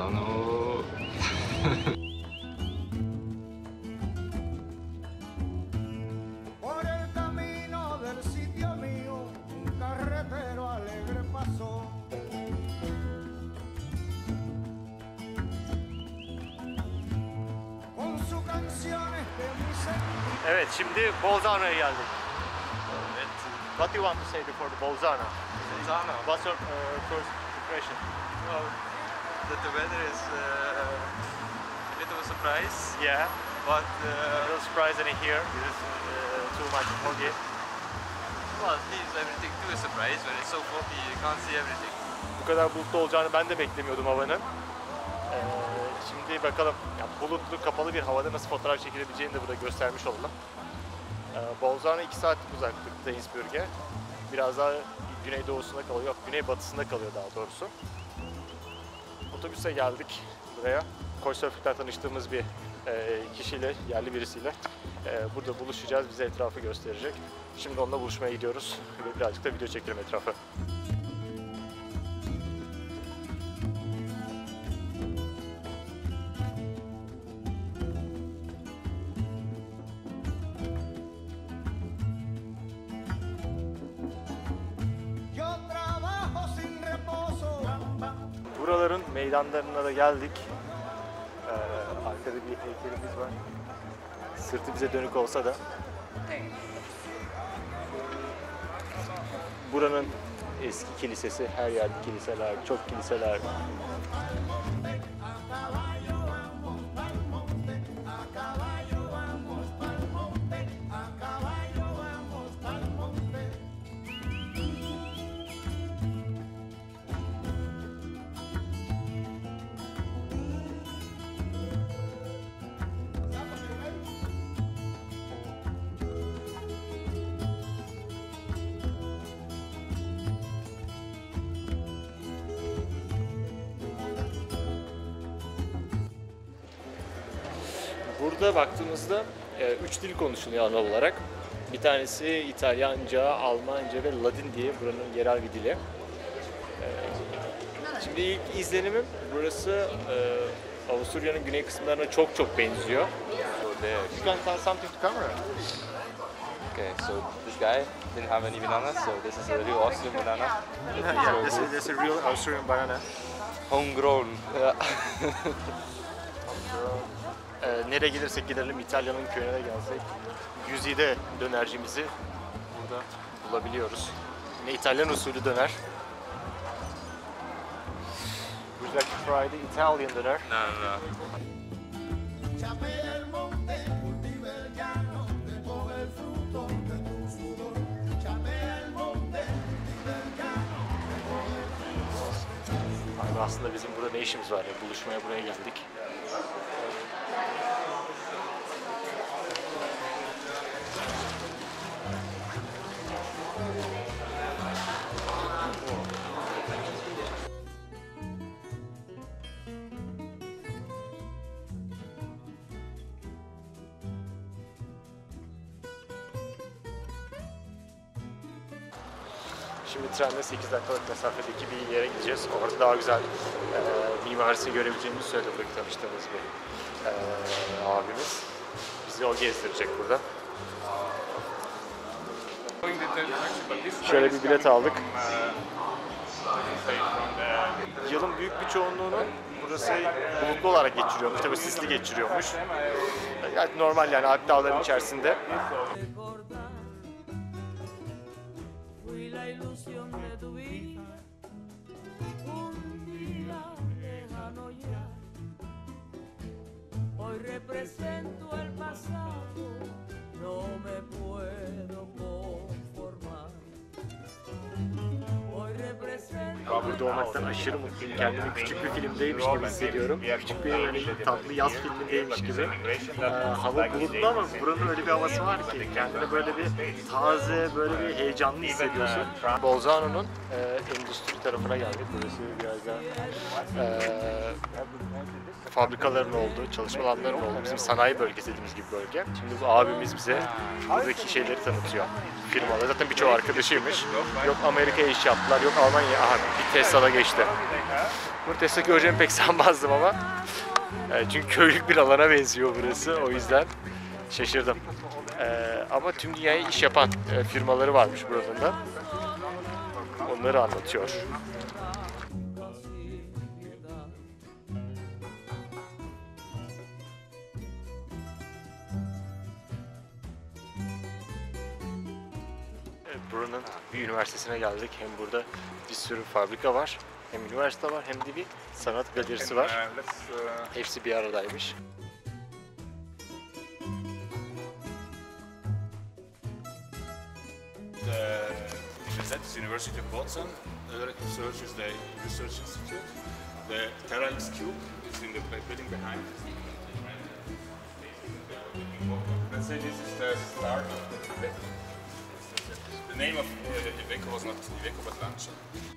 Bolzano. Por el camino del sitio mío, un carretero alegre pasó. Con sus canciones de mi sentido. Evet, şimdi Bolzano'ya geldik. What do you want to say before the Bolzano? Bolzano. What's your first impression? Well, that the weather is a bit of a surprise, Yeah, but a little surprise in here. This is too much foggy. well, it leaves everything to a surprise. When it's so foggy, you can't see everything. Bu kadar bulutlu olacağını ben de beklemiyordum havanın. Şimdi bakalım, ya bulutlu, kapalı bir havada nasıl fotoğraf çekilebileceğini de burada göstermiş olalım. Bolzano 2 saatlik uzaklıkta Innsbruck'e. Biraz daha güneydoğusunda kalıyor, yok güneybatısında kalıyor daha doğrusu. Otobüse geldik buraya. Couchsurfing'den tanıştığımız bir kişiyle, yerli birisiyle burada buluşacağız, bize etrafı gösterecek. Şimdi onunla buluşmaya gidiyoruz ve birazcık da video çekelim etrafı. Yo trabajo sin reposo. Buraların meydanlarına da geldik. Arkada bir heykelimiz var. Sırtı bize dönük olsa da. Buranın eski kilisesi, her yerde kiliseler, çok kiliseler. Burada baktığımızda 3 dil konuşuluyor ana olarak. Bir tanesi İtalyanca, Almanca ve Ladin diye buranın yerel bir dili. Şimdi ilk izlenimim burası Avusturya'nın güney kısımlarına çok benziyor. So there. You can tell something to camera. Okay, so this guy didn't have any bananas, so this is a real Austrian banana. Yeah, this is a real Austrian banana. Homegrown. Nereye gidersek gidelim, İtalya'nın köyüne de gelsek Güzide dönercimizi burada bulabiliyoruz. Yine İtalyan usulü döner. Would you like to try the Italian döner? No, no. Chapea el monte, cultiva el llano, recoge el fruto de tu sudor. Chapea el monte, cultiva el llano, recoge el fruto. Abi aslında bizim burada ne işimiz var ya? Buluşmaya buraya geldik. Şimdi trenle 8 dakikalık mesafedeki bir yere gideceğiz. Orada daha güzel mimarisini görebileceğimizi söyledi buradaki tanıştığımız bir abimiz. Bizi o gezdirecek burada. Şöyle bir bilet aldık. Yılın büyük bir çoğunluğunu burası bulutlu olarak geçiriyormuş, tabii sisli geçiriyormuş. Yani normal, yani Alp dağların içerisinde. Fui la ilusión de tu vida, un día lejano ya. Hoy represento el pasado, no me puedo conformar. Hoy represento. Burada olmaktan aşırı mutluyum. Kendimi küçük bir filmdeymiş gibi hissediyorum. Küçük bir tatlı yaz filmindeymiş gibi. Hava bulutlu ama buranın öyle bir havası var ki kendini böyle bir taze, böyle bir heyecanlı hissediyorsun. Bolzano'nun endüstri tarafına geldik. Burası biraz daha fabrikaların olduğu, çalışma alanlarının olduğu bizim sanayi bölgesi dediğimiz gibi bölge. Şimdi bu abimiz bize buradaki şeyleri tanıtıyor. Firmalar zaten birçoğu arkadaşıymış. Yok Amerika'ya iş yaptılar, yok Almanya. Aha bir Tesla'da geçti. Bu Tesla göreceğimi pek sanmazdım ama. Çünkü köylük bir alana benziyor burası. O yüzden şaşırdım. Ama tüm dünyaya iş yapan firmaları varmış buranın da. Onları anlatıyor. Buranın bir üniversitesine geldik. Hem burada bir sürü fabrika var, hem üniversite var, hem de bir sanat galerisi var. Hepsi bir aradaymış. The University of Boston Research is the research institute. The Terra X Cube is in the building behind. Let's say this is the start of the Iveco. The name of Iveco was not Iveco but Lancia.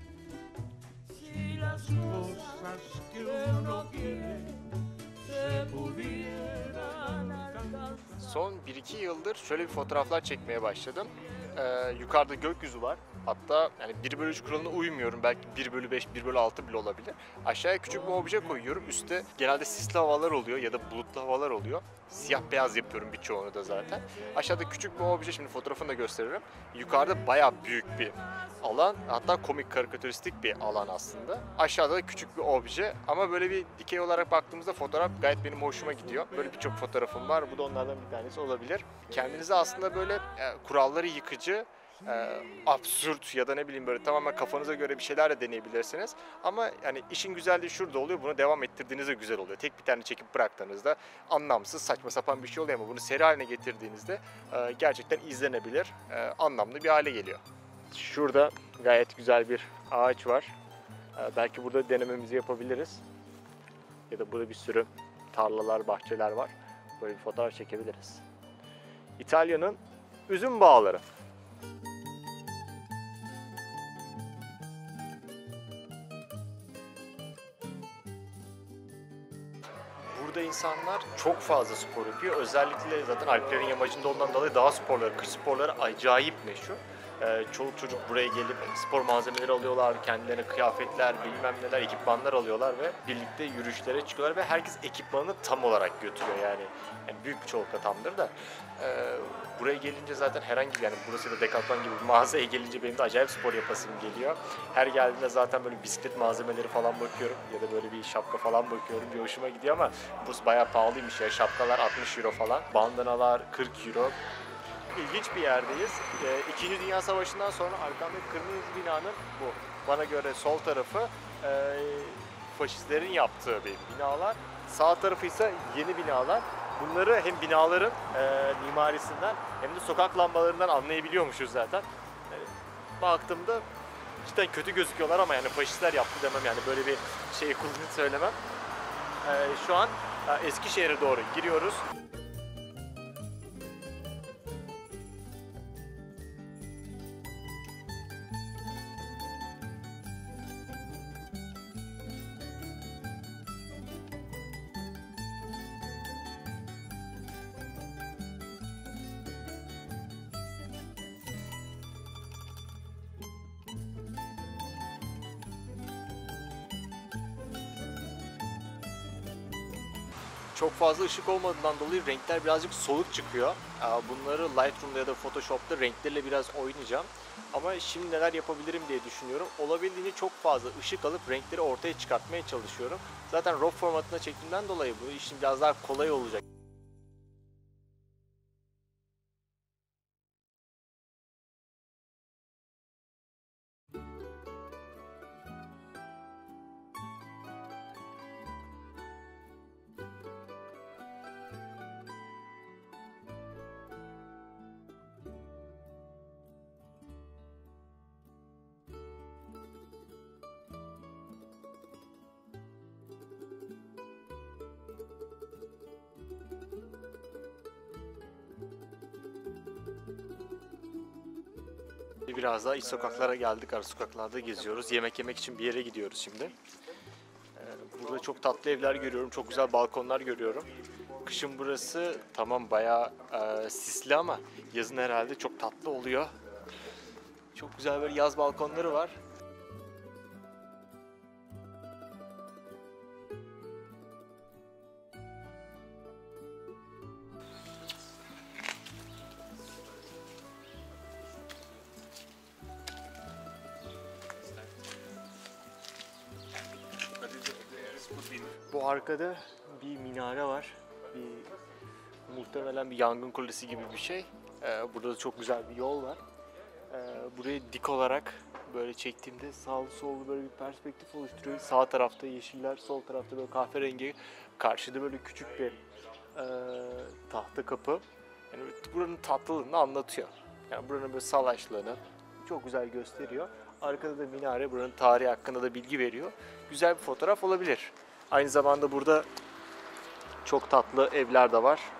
Si las cosas que uno quiere se pudieran alcanzar. Son 1-2 yıldır şöyle bir fotoğraflar çekmeye başladım. Yukarıda gökyüzü var. Hatta yani 1/3 kuralına uymuyorum. Belki 1/5, 1/6 bile olabilir. Aşağıya küçük bir obje koyuyorum. Üstte genelde sisli havalar oluyor ya da bulutlu havalar oluyor. Siyah beyaz yapıyorum birçoğunu da zaten. Aşağıda küçük bir obje, şimdi fotoğrafını da gösteririm. Yukarıda bayağı büyük bir alan. Hatta komik karikatüristik bir alan aslında. Aşağıda da küçük bir obje. Ama böyle bir dikey olarak baktığımızda fotoğraf gayet benim hoşuma gidiyor. Böyle birçok fotoğrafım var. Bu da onlardan bir tanesi olabilir. Kendinize aslında böyle kuralları yıkıcı, absürt ya da ne bileyim böyle tamamen kafanıza göre bir şeyler de deneyebilirsiniz. Ama yani işin güzelliği şurada oluyor. Bunu devam ettirdiğinizde güzel oluyor. Tek bir tane çekip bıraktığınızda anlamsız, saçma sapan bir şey oluyor ama bunu seri haline getirdiğinizde gerçekten izlenebilir, anlamlı bir hale geliyor. Şurada gayet güzel bir ağaç var. Belki burada denememizi yapabiliriz. Ya da burada bir sürü tarlalar, bahçeler var. Böyle bir fotoğraf çekebiliriz. İtalya'nın üzüm bağları. Burada insanlar çok fazla spor yapıyor. Özellikle zaten Alplerin yamacında ondan dolayı dağ sporları, kış sporları acayip meşhur. Çoluk çocuk buraya gelip spor malzemeleri alıyorlar, kendilerine kıyafetler, bilmem neler, ekipmanlar alıyorlar ve birlikte yürüyüşlere çıkıyorlar ve herkes ekipmanını tam olarak götürüyor yani büyük bir çoğunlukla tamdır da. Buraya gelince zaten herhangi bir, yani burası da Decathlon gibi bir mağazaya gelince benim de acayip spor yapasım geliyor. Her geldiğimde zaten böyle bisiklet malzemeleri falan bakıyorum ya da böyle bir şapka falan bakıyorum, bir hoşuma gidiyor ama bu bayağı pahalıymış ya, şapkalar 60 euro falan, bandanalar 40 euro. İlginç bir yerdeyiz. İkinci Dünya Savaşı'ndan sonra arkamdaki kırmızı binanın bu bana göre sol tarafı faşistlerin yaptığı bir binalar. Sağ tarafı ise yeni binalar. Bunları hem binaların mimarisinden hem de sokak lambalarından anlayabiliyormuşuz zaten. Baktığımda cidden kötü gözüküyorlar ama yani faşistler yaptı demem, yani böyle bir şey kullanıp söylemem. Şu an Eskişehir'e doğru giriyoruz. Çok fazla ışık olmadığından dolayı renkler birazcık soluk çıkıyor. Bunları Lightroom'da ya da Photoshop'ta renklerle biraz oynayacağım. Ama şimdi neler yapabilirim diye düşünüyorum. Olabildiğince çok fazla ışık alıp renkleri ortaya çıkartmaya çalışıyorum. Zaten RAW formatına çektiğimden dolayı bu işin biraz daha kolay olacak. Biraz daha iç sokaklara geldik, ara sokaklarda geziyoruz. Yemek yemek için bir yere gidiyoruz şimdi. Burada Burada çok tatlı evler görüyorum, çok güzel balkonlar görüyorum. Kışın burası tamam bayağı sisli ama yazın herhalde çok tatlı oluyor. Çok güzel böyle yaz balkonları var. Bu arkada bir minare var. Muhtemelen bir yangın kulesi gibi bir şey. Burada da çok güzel bir yol var. Burayı dik olarak böyle çektiğimde sağlı sollu böyle bir perspektif oluşturuyor. Sağ tarafta yeşiller, sol tarafta böyle kahverengi. Karşıda böyle küçük bir tahta kapı. Yani buranın tatlılığını anlatıyor. Yani buranın böyle salaşlığını çok güzel gösteriyor. Arkada da minare buranın tarihi hakkında da bilgi veriyor. Güzel bir fotoğraf olabilir. Aynı zamanda burada çok tatlı evler de var.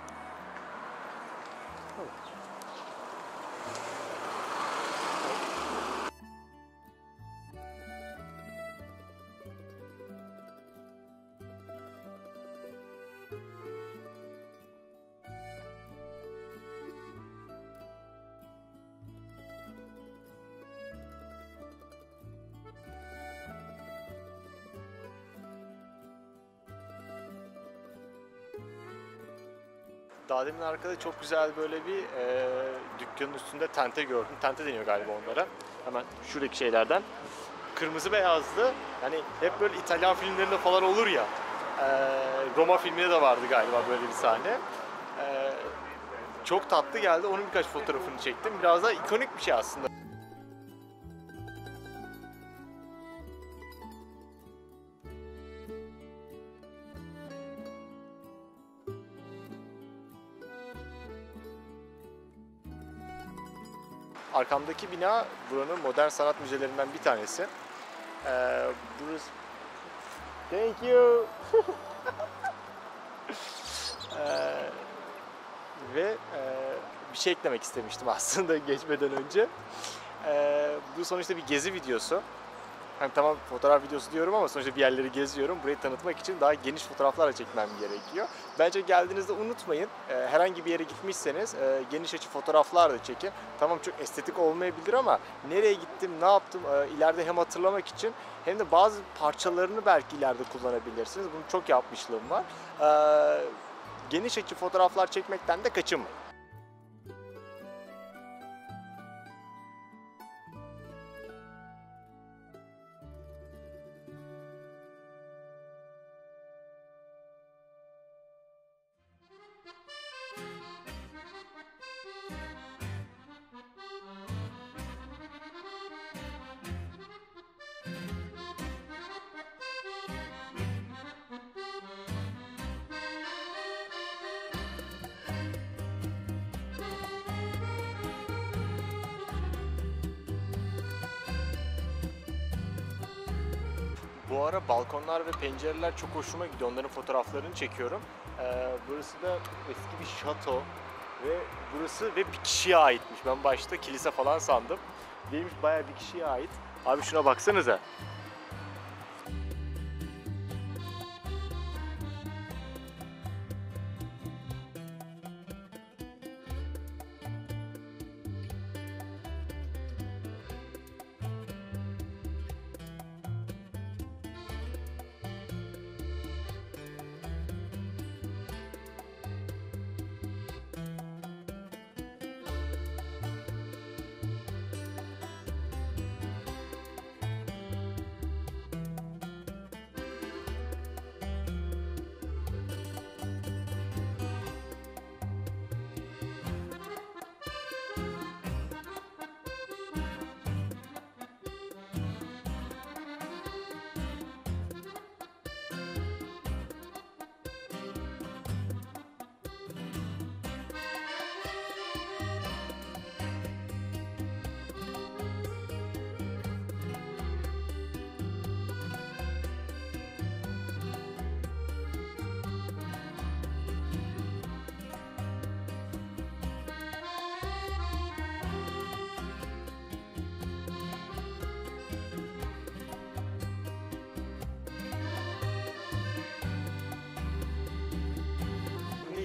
Daha demin arkada çok güzel böyle bir dükkanın üstünde tente gördüm. Tente deniyor galiba onlara. Hemen şuradaki şeylerden. Kırmızı beyazlı. Hani hep böyle İtalyan filmlerinde falan olur ya. Roma filminde de vardı galiba böyle bir sahne. Çok tatlı geldi. Onun birkaç fotoğrafını çektim. Biraz daha ikonik bir şey aslında. Arkamdaki bina buranın modern sanat müzelerinden bir tanesi. Burası... Thank you. Ve bir şey eklemek istemiştim aslında geçmeden önce. Bu sonuçta bir gezi videosu. Hani tamam fotoğraf videosu diyorum ama sonuçta bir yerleri geziyorum. Burayı tanıtmak için daha geniş fotoğraflarla çekmem gerekiyor. Bence geldiğinizde unutmayın. Herhangi bir yere gitmişseniz geniş açı fotoğraflar da çekin. Tamam çok estetik olmayabilir ama nereye gittim, ne yaptım ileride hem hatırlamak için hem de bazı parçalarını belki ileride kullanabilirsiniz. Bunu çok yapmışlığım var. Geniş açı fotoğraflar çekmekten de kaçınmayın. Bu ara balkonlar ve pencereler çok hoşuma gidiyor. Onların fotoğraflarını çekiyorum. Burası da eski bir şato ve burası bir kişiye aitmiş. Ben başta kilise falan sandım. Değilmiş, bayağı bir kişiye ait. Abi şuna baksanıza.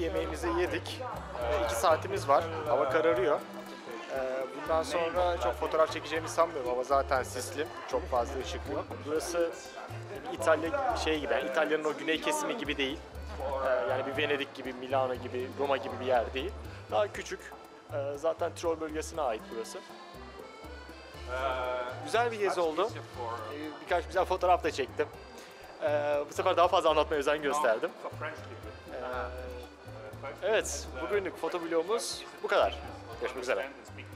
yemeğimizi yedik. 2 saatimiz var. Hava kararıyor. Bundan sonra çok fotoğraf çekeceğimi sanmıyorum. Hava zaten sisli. Çok fazla ışık yok. Burası İtalya şey gibi, yani İtalya'nın o güney kesimi gibi değil. Yani bir Venedik gibi, Milano gibi, Roma gibi bir yer değil. Daha küçük. Zaten Tirol bölgesine ait burası. Güzel bir gezi oldu. Birkaç güzel fotoğraf da çektim. Bu sefer daha fazla anlatmaya özen gösterdim. Evet, bugünlük fotovlogumuz bu kadar. Görüşmek üzere.